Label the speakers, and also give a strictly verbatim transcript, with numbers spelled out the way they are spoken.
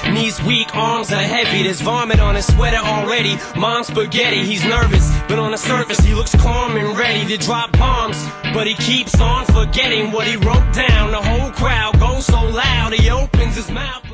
Speaker 1: Knees weak, arms are heavy. There's vomit on his sweater already. Mom's spaghetti, he's nervous, but on the surface he looks calm and ready to drop bombs. But he keeps on forgetting what he wrote down. The whole crowd goes so loud he opens his mouth.